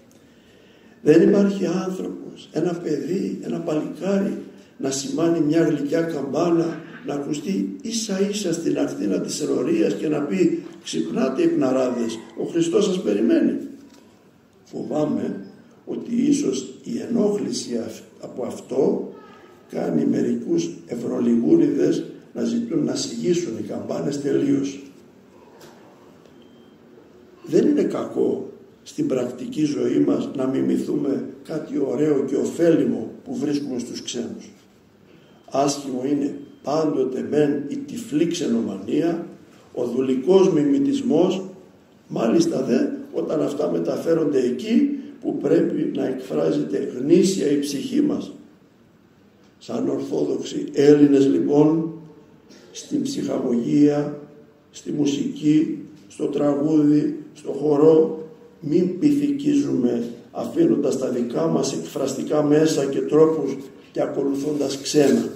Δεν υπάρχει άνθρωπος, ένα παιδί, ένα παλικάρι να σημάνει μια γλυκιά καμπάνα, να ακουστεί ίσα ίσα στην ακτίνα της ερωρίας και να πει «Ξυπνάτε υπναράδες, ο Χριστός σας περιμένει». Φοβάμαι ότι ίσως η ενόχληση από αυτό κάνει μερικούς ευρωλιγούριδες να ζητούν να συγγύσουν οι καμπάνες τελείως. Δεν είναι κακό στην πρακτική ζωή μας να μιμηθούμε κάτι ωραίο και ωφέλιμο που βρίσκουμε στους ξένους. Άσχημο είναι πάντοτε μεν η τυφλή ξενομανία, ο δουλικός μιμητισμός, μάλιστα δε όταν αυτά μεταφέρονται εκεί που πρέπει να εκφράζεται γνήσια η ψυχή μας. Σαν Ορθόδοξοι Έλληνες λοιπόν, στην ψυχαγωγία, στη μουσική, στο τραγούδι, στο χορό, μην πειθικίζουμε αφήνοντας τα δικά μας εκφραστικά μέσα και τρόπους και ακολουθώντας ξένα.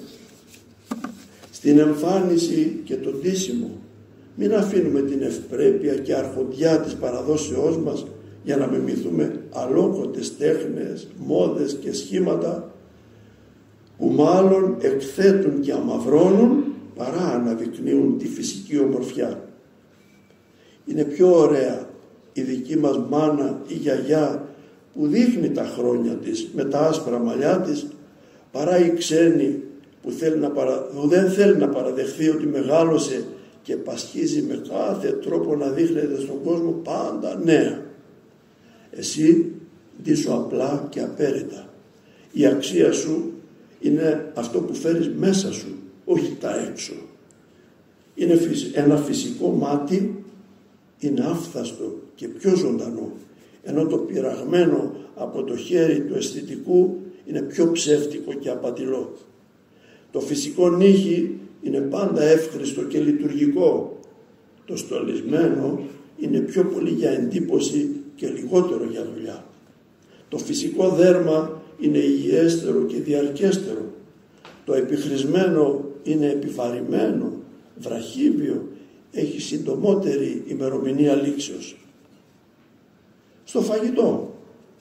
Στην εμφάνιση και το ντύσιμο, μην αφήνουμε την ευπρέπεια και αρχοντιά της παραδόσεώς μας για να μιμηθούμε αλόκοτες τέχνες, μόδες και σχήματα που μάλλον εκθέτουν και αμαυρώνουν παρά αναδεικνύουν τη φυσική ομορφιά. Είναι πιο ωραία η δική μας μάνα ή γιαγιά που δείχνει τα χρόνια της με τα άσπρα μαλλιά της, παρά η ξένη που δεν θέλει να παραδεχθεί ότι μεγάλωσε και πασχίζει με κάθε τρόπο να δείχνεται στον κόσμο πάντα νέα. Εσύ ντύσου απλά και απέρριτα. Η αξία σου είναι αυτό που φέρεις μέσα σου, όχι τα έξω. Είναι ένα φυσικό μάτι, είναι άφθαστο και πιο ζωντανό, ενώ το πειραγμένο από το χέρι του αισθητικού είναι πιο ψεύτικο και απατηλό. Το φυσικό νύχι είναι πάντα εύχριστο και λειτουργικό. Το στολισμένο είναι πιο πολύ για εντύπωση και λιγότερο για δουλειά. Το φυσικό δέρμα είναι υγιέστερο και διαρκέστερο. Το επιχρησμένο είναι επιβαρημένο, βραχύβιο, έχει συντομότερη ημερομηνία λήξεως. Στο φαγητό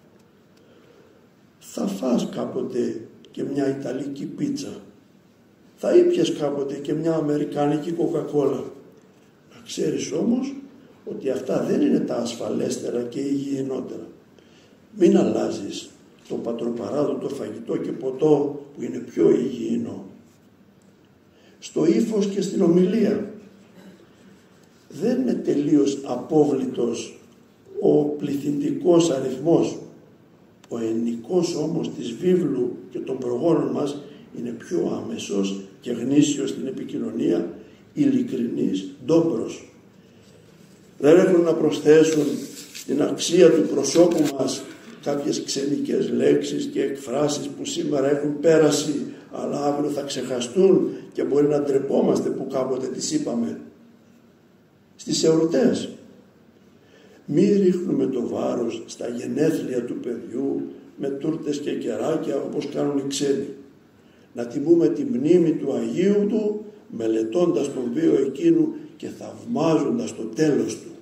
θα φας κάποτε και μια ιταλική πίτσα, θα ήπιες κάποτε και μια αμερικανική κοκακόλα. Να ξέρεις όμως ότι αυτά δεν είναι τα ασφαλέστερα και υγιεινότερα. Μην αλλάζεις το πατροπαράδοτο φαγητό και ποτό που είναι πιο υγιεινό. Στο ύφος και στην ομιλία δεν είναι τελείως απόβλητος ο πληθυντικός αριθμός. Ο ενικός όμως της βίβλου και των προγόνων μας είναι πιο άμεσος και γνήσιος στην επικοινωνία, ειλικρινής, ντόμπρος. Δεν έχουν να προσθέσουν στην αξία του προσώπου μας κάποιες ξενικές λέξεις και εκφράσεις που σήμερα έχουν πέρασει, αλλά αύριο θα ξεχαστούν και μπορεί να ντρεπόμαστε που κάποτε τις είπαμε. Στις εορτές μη ρίχνουμε το βάρος στα γενέθλια του παιδιού με τούρτες και κεράκια όπως κάνουν οι ξένοι. Να τιμούμε τη μνήμη του Αγίου του μελετώντας τον βίο εκείνου και θαυμάζοντας το τέλος του.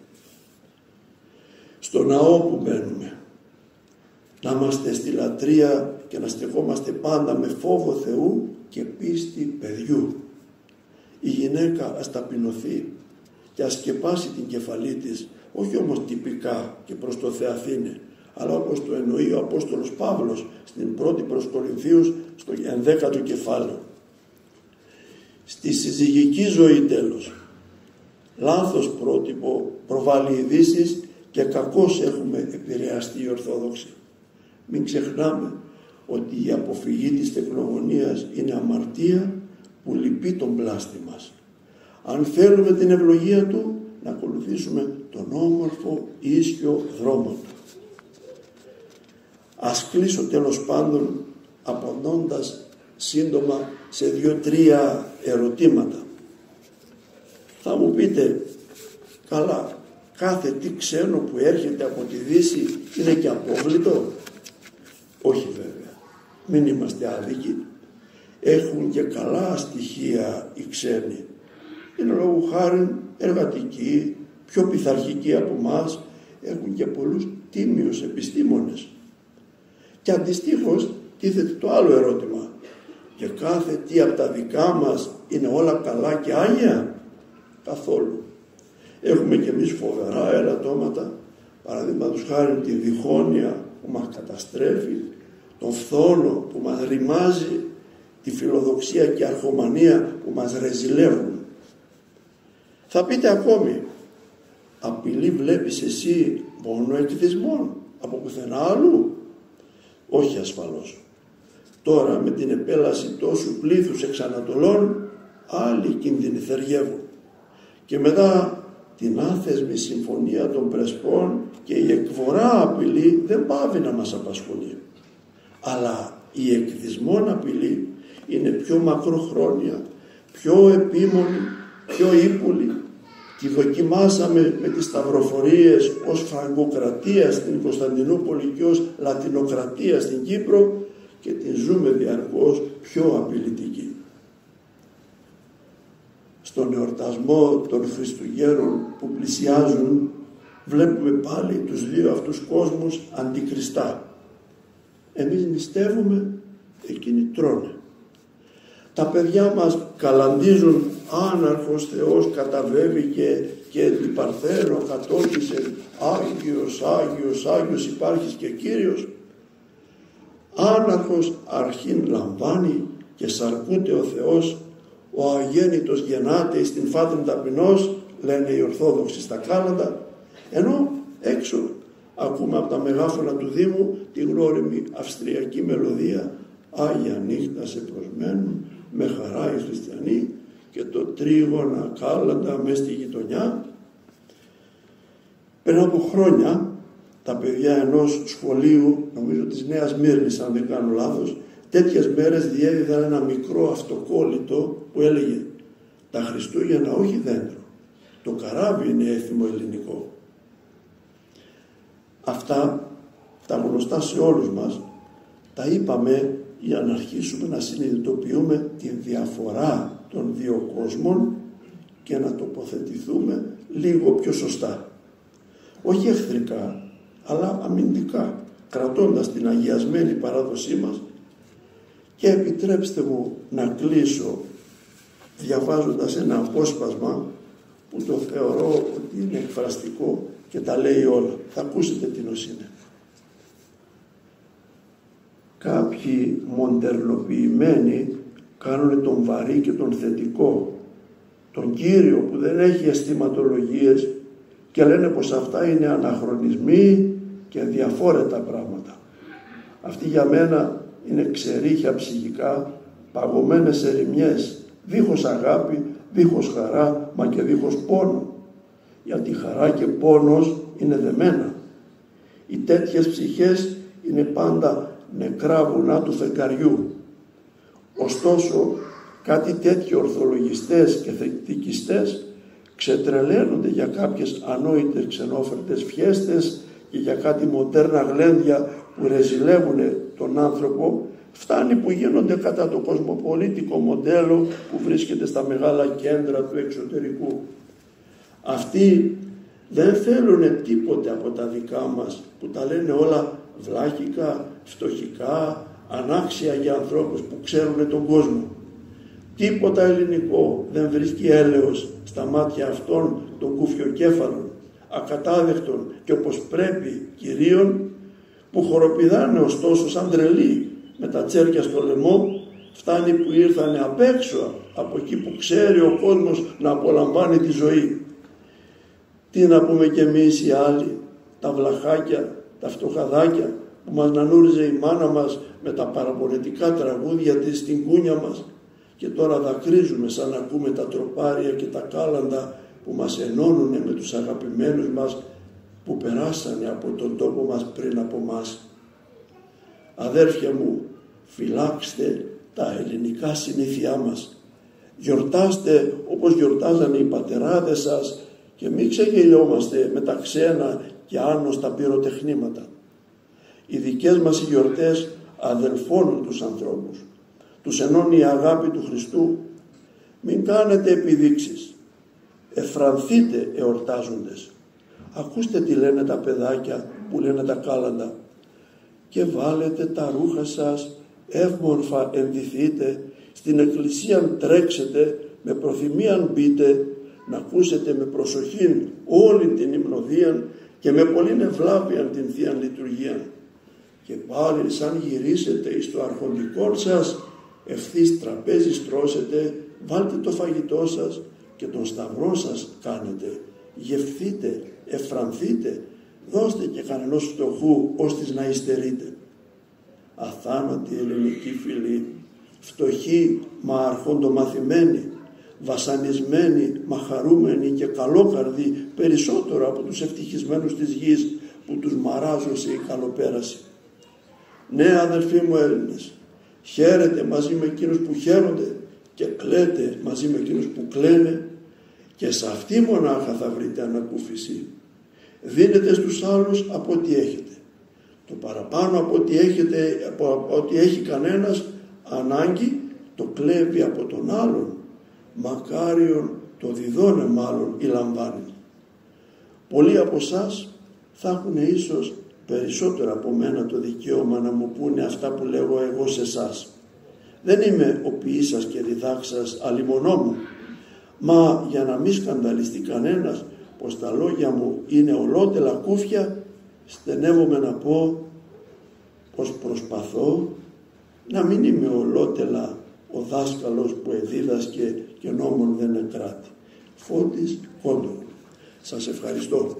Στο ναό που μπαίνουμε, να είμαστε στη λατρεία και να στεκόμαστε πάντα με φόβο Θεού και πίστη παιδιού. Η γυναίκα ας ταπεινωθεί και ας σκεπάσει την κεφαλή της, όχι όμως τυπικά και προς το Θεαθήνε, αλλά όπως το εννοεί ο Απόστολος Παύλος στην πρώτη προς Κορινθίους στο 11ο κεφάλαιο. Στη συζυγική ζωή τέλος, λάθος πρότυπο προβάλλει ειδήσεις και κακώς έχουμε επηρεαστεί οι Ορθόδοξοι. Μην ξεχνάμε ότι η αποφυγή της τεκνογωνίας είναι αμαρτία που λυπεί τον πλάστη μας. Αν θέλουμε την ευλογία του, να ακολουθήσουμε τον όμορφο ίσιο δρόμο του. Ας κλείσω τέλος πάντων απαντώντας σύντομα σε 2-3 ερωτήματα. Θα μου πείτε, καλά, κάθε τι ξένο που έρχεται από τη Δύση είναι και απόβλητο? Όχι βέβαια, μην είμαστε άδικοι. Έχουν και καλά στοιχεία οι ξένοι. Είναι λόγου χάριν εργατικοί, πιο πειθαρχικοί από εμάς, έχουν και πολλούς τίμιους επιστήμονες. Και αντιστοίχως τίθεται το άλλο ερώτημα. Και κάθε τι από τα δικά μας είναι όλα καλά και άγια? Καθόλου. Έχουμε και εμείς φοβερά ελαττώματα, παραδείγματος χάρη τη διχόνοια που μας καταστρέφει, τον φθόνο που μας ρημάζει, τη φιλοδοξία και αρχομανία που μας ρεζιλεύουν. Θα πείτε ακόμη, απειλή βλέπεις εσύ μόνο εκδισμών, από πουθενά αλλού? Όχι ασφαλώς. Τώρα με την επέλαση τόσου πλήθους εξ Ανατολών, άλλοι κίνδυνοι θεριεύουν. Και μετά την άθεσμη συμφωνία των Πρεσπών και η εκβορά απειλή δεν πάβει να μας απασχολεί. Αλλά η εκδισμόν απειλή είναι πιο μακροχρόνια, πιο επίμονη, πιο ύπουλη. Τη δοκιμάσαμε με τις σταυροφορίες ως φραγκοκρατία στην Κωνσταντινούπολη και ως λατινοκρατία στην Κύπρο και την ζούμε διαρκώς πιο απειλητική. Στον εορτασμό των Χριστουγέννων που πλησιάζουν βλέπουμε πάλι τους δύο αυτούς κόσμους αντικριστά. Εμείς νηστεύουμε, εκείνοι τρώνε. Τα παιδιά μας καλαντίζουν άναρχος Θεός καταβέβηκε και την Παρθένο κατόχησε, Άγιος, Άγιος, Άγιος υπάρχεις και Κύριος. Άναρχος αρχήν λαμβάνει και σαρκούται ο Θεός, ο αγέννητος γεννάται στην φάτριν ταπεινός, λένε οι Ορθόδοξοι στα κάλαντα, ενώ έξω ακούμε από τα μεγάφωνα του Δήμου τη γνώριμη αυστριακή μελωδία «Άγια νύχτα σε προσμένουν, με χαρά οι χριστιανοί» και το τρίγωνα κάλαντα μες στη γειτονιά. Πριν από χρόνια τα παιδιά ενός σχολείου, νομίζω της Νέας Μύρνης αν δεν κάνω λάθος, τέτοιες μέρες διέδιδαν ένα μικρό αυτοκόλλητο που έλεγε «Τα Χριστούγεννα όχι δέντρο, το καράβι είναι έθιμο ελληνικό». Αυτά τα γνωστά σε όλους μας τα είπαμε για να αρχίσουμε να συνειδητοποιούμε τη διαφορά των δύο κόσμων και να τοποθετηθούμε λίγο πιο σωστά. Όχι εχθρικά, αλλά αμυντικά, κρατώντας την αγιασμένη παράδοσή μας. Και επιτρέψτε μου να κλείσω διαβάζοντας ένα απόσπασμα που το θεωρώ ότι είναι εκφραστικό και τα λέει όλα. Θα ακούσετε τι είναι. Κάποιοι μοντερνοποιημένοι κάνουν τον βαρύ και τον θετικό, τον Κύριο που δεν έχει αισθηματολογίες και λένε πως αυτά είναι αναχρονισμοί και αδιαφόρετα πράγματα. Αυτοί για μένα είναι ξερίχια ψυχικά, παγωμένες ερημιές, δίχως αγάπη, δίχως χαρά, μα και δίχως πόνο. Γιατί χαρά και πόνος είναι δεμένα. Οι τέτοιες ψυχές είναι πάντα νεκρά βουνά του φεγγαριού. Ωστόσο, κάτι τέτοιο ορθολογιστές και θετικιστές ξετρελαίνονται για κάποιες ανόητες ξενόφερτες φιέστες και για κάτι μοντέρνα γλένδια που ρεζιλεύουν τον άνθρωπο. Φτάνει που γίνονται κατά το κοσμοπολίτικο μοντέλο που βρίσκεται στα μεγάλα κέντρα του εξωτερικού. Αυτοί δεν θέλουν τίποτε από τα δικά μας που τα λένε όλα βλάχικα, φτωχικά, ανάξια για ανθρώπους που ξέρουν τον κόσμο. Τίποτα ελληνικό δεν βρίσκει έλεος στα μάτια αυτών των κουφιοκέφαλων, ακατάδεκτων και όπως πρέπει κυρίων που χοροπηδάνε ωστόσο σαν τρελοί με τα τσέρκια στο λαιμό. Φτάνει που ήρθανε απ' έξω από εκεί που ξέρει ο κόσμος να απολαμβάνει τη ζωή. Τι να πούμε κι εμείς οι άλλοι, τα βλαχάκια, τα φτωχαδάκια που μας νανούριζε η μάνα μας με τα παραπονετικά τραγούδια της στην κούνια μας και τώρα δακρύζουμε σαν να ακούμε τα τροπάρια και τα κάλαντα που μας ενώνουν με τους αγαπημένους μας που περάσανε από τον τόπο μας πριν από μας. Αδέρφια μου, φυλάξτε τα ελληνικά συνήθειά μας. Γιορτάστε όπως γιορτάζανε οι πατεράδες σας και μην ξεγελιόμαστε με τα ξένα και άνοστα πυροτεχνήματα. Οι δικές μας οι γιορτές αδελφώνουν τους ανθρώπους. Τους ενώνει η αγάπη του Χριστού. Μην κάνετε επιδείξεις. Εφρανθείτε εορτάζοντες. Ακούστε τι λένε τα παιδάκια που λένε τα κάλαντα. Και βάλετε τα ρούχα σας, εύμορφα ενδυθείτε, στην εκκλησία τρέξετε, με προθυμίαν μπείτε, να ακούσετε με προσοχήν όλη την υμνοδίαν και με πολλήν ευλάβιαν την Θείαν Λειτουργίαν. Και πάλι σαν γυρίσετε εις το αρχοντικό σας, ευθύς τραπέζι στρώσετε, βάλτε το φαγητό σας και τον σταυρό σας κάνετε. Γευθείτε, εφρανθείτε, Δώστε και κανενός φτωχού, ώστις να υστερείτε. Αθάνατοι ελληνικοί φίλοι, φτωχοί μα αρχοντομαθημένοι, βασανισμένοι μα χαρούμενοι και καλόκαρδοι περισσότερο από τους ευτυχισμένους της γης που τους μαράζωσε η καλοπέραση. Ναι, αδελφοί μου Έλληνες, χαίρετε μαζί με εκείνους που χαίρονται και κλαίτε μαζί με εκείνους που κλαίνε, και σε αυτή μονάχα θα βρείτε ανακούφιση. Δίνετε στους άλλους από ό,τι έχετε. Το παραπάνω από ό,τι έχετε, από ό,τι έχει κανένας ανάγκη, το κλέβει από τον άλλον. Μακάριον το διδώνε μάλλον ή λαμβάνει. Πολλοί από εσάς θα έχουν ίσως περισσότερο από μένα το δικαίωμα να μου πούνε αυτά που λέγω εγώ σε εσάς. Δεν είμαι ο ποιής σας και διδάξας αλιμονό μου, μα για να μην σκανδαλιστεί κανένας πως τα λόγια μου είναι ολότελα κούφια, στενεύομαι να πω πως προσπαθώ να μην είμαι ολότελα ο δάσκαλος που εδίδασκε και νόμον δεν εκράτη. Φώτης Κόντογλου. Σας ευχαριστώ.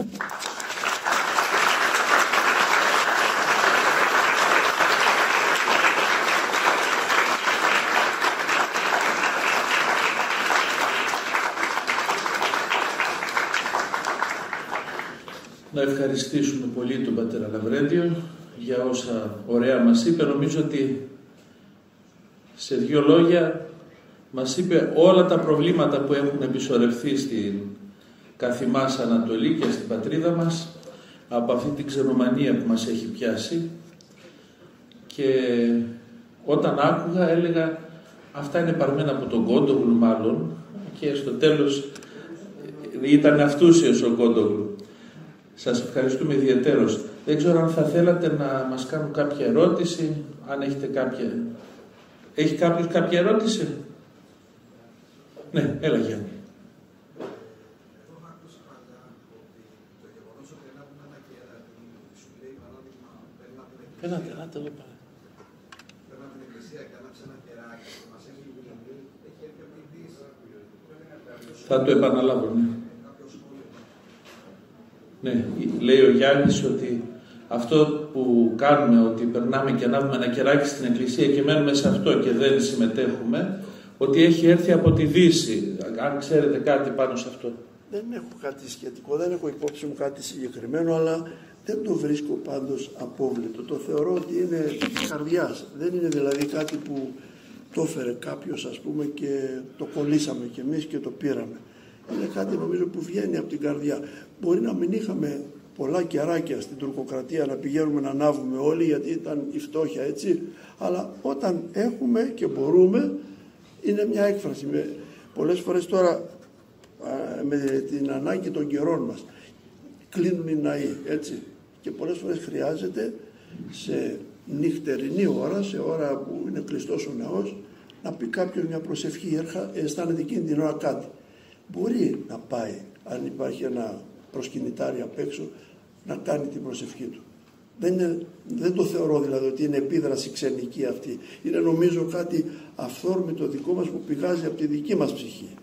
Να ευχαριστήσουμε πολύ τον πατέρα Λαβρέντιο για όσα ωραία μας είπε. Νομίζω ότι σε δύο λόγια μας είπε όλα τα προβλήματα που έχουν επισορευθεί στην καθημάς Ανατολή και στην πατρίδα μας από αυτή την ξενομανία που μας έχει πιάσει, και όταν άκουγα έλεγα αυτά είναι παρμένα από τον Κόντογλου μάλλον, και στο τέλος ήταν αυτούσιος ο Κόντογλου. Σας ευχαριστούμε ιδιαιτέρως. Δεν ξέρω αν θα θέλατε να μας κάνουν κάποια ερώτηση, αν έχετε κάποια. Έχει κάποιος κάποια ερώτηση? Ναι, έλα Γιάννη. Εγώ έχω ακούσει πάντα ότι το γεγονός ότι έλαβουμε ένα κεράκι σου λέει παράδειγμα παίρνω από την εκκλησία και άναψε ένα κεράκι και μας έχει βγει, έχει έρθει από την Δύση. Θα το επαναλάβω, ναι. Ναι, λέει ο Γιάννης ότι αυτό που κάνουμε, ότι περνάμε και ανάβουμε ένα κεράκι στην εκκλησία και μένουμε σε αυτό και δεν συμμετέχουμε, ότι έχει έρθει από τη Δύση. Αν ξέρετε κάτι πάνω σε αυτό. Δεν έχω κάτι σχετικό, δεν έχω υπόψη μου κάτι συγκεκριμένο, αλλά δεν το βρίσκω πάντως απόβλητο. Το θεωρώ ότι είναι της καρδιάς. Δεν είναι δηλαδή κάτι που το έφερε κάποιος, ας πούμε, και το κολλήσαμε κι εμείς και το πήραμε. Είναι κάτι νομίζω που βγαίνει από την καρδιά. Μπορεί να μην είχαμε πολλά κεράκια στην τουρκοκρατία να πηγαίνουμε να ανάβουμε όλοι, γιατί ήταν η φτώχεια, έτσι, αλλά όταν έχουμε και μπορούμε, είναι μια έκφραση. Πολλές φορές τώρα με την ανάγκη των καιρών μας κλείνουν οι ναοί, έτσι, και πολλές φορές χρειάζεται σε νυχτερινή ώρα, σε ώρα που είναι κλειστός ο ναός, να πει κάποιος μια προσευχή, αισθάνεται εκείνη την ώρα κάτι. Μπορεί να πάει, αν υπάρχει ένα προσκυνητάρι απ' έξω, να κάνει την προσευχή του. Δεν το θεωρώ δηλαδή ότι είναι επίδραση ξενική αυτή. Είναι νομίζω κάτι αυθόρμητο δικό μας που πηγάζει από τη δική μας ψυχή.